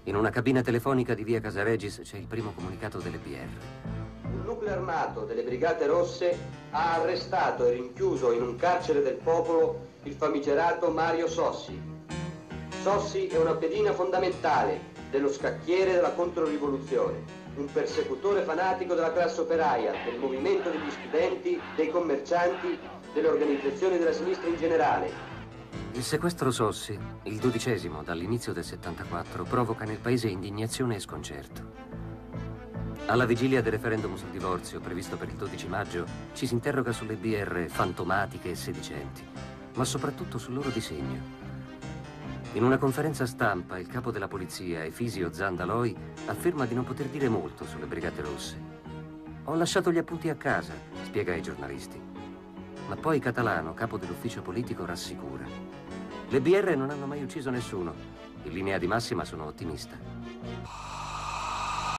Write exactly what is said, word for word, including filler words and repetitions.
In una cabina telefonica di via Casaregis c'è il primo comunicato delle B R. Un nucleo armato delle Brigate Rosse ha arrestato e rinchiuso in un carcere del popolo il famigerato Mario Sossi. Sossi è una pedina fondamentale dello scacchiere della controrivoluzione, un persecutore fanatico della classe operaia, del movimento degli studenti, dei commercianti, delle organizzazioni della sinistra in generale. Il sequestro Sossi, il dodicesimo dall'inizio del settantaquattro, provoca nel paese indignazione e sconcerto. Alla vigilia del referendum sul divorzio, previsto per il dodici maggio, ci si interroga sulle B R fantomatiche e sedicenti, ma soprattutto sul loro disegno. In una conferenza stampa, il capo della polizia, Efisio Zandaloi, afferma di non poter dire molto sulle Brigate Rosse. Ho lasciato gli appunti a casa, spiega ai giornalisti. Ma poi Catalano, capo dell'ufficio politico, rassicura. Le B R non hanno mai ucciso nessuno. In linea di massima sono ottimista.